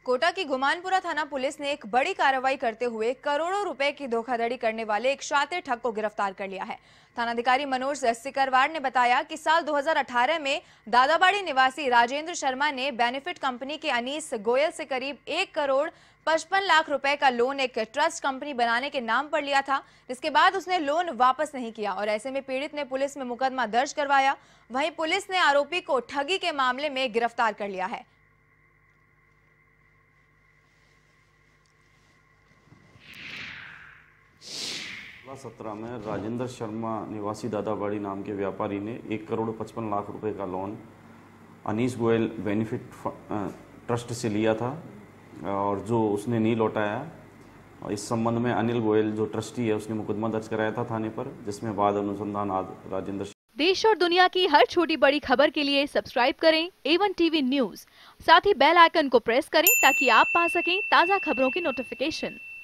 कोटा की गुमानपुरा थाना पुलिस ने एक बड़ी कार्रवाई करते हुए करोड़ों रुपए की धोखाधड़ी करने वाले एक शातिर ठग को गिरफ्तार कर लिया है। थानाधिकारी मनोज सिकरवार ने बताया कि साल 2018 में दादाबाड़ी निवासी राजेंद्र शर्मा ने बेनिफिट कंपनी के अनीस गोयल से करीब 1 करोड़ 55 लाख रुपए का लोन एक ट्रस्ट कंपनी बनाने के नाम पर लिया था, जिसके बाद उसने लोन वापस नहीं किया और ऐसे में पीड़ित ने पुलिस में मुकदमा दर्ज करवाया। वहीं पुलिस ने आरोपी को ठगी के मामले में गिरफ्तार कर लिया है। 2017 में राजेंद्र शर्मा निवासी दादाबाड़ी नाम के व्यापारी ने 1 करोड़ 55 लाख रुपए का loan Anees Goyal benefit trust से लिया था और जो उसने नहीं लौटाया। और इस संबंध में अनिल गोयल जो ट्रस्टी है उसने मुकदमा दर्ज कराया था थाने पर, जिसमें बाद अनुसंधान राजेंद्र। देश और दुनिया की हर छोटी बड़ी खबर के लिए सब्सक्राइब करें A1 TV न्यूज, साथ ही बेल आइकन को प्रेस करें ताकि आप पा सकें ताज़ा खबरों की नोटिफिकेशन।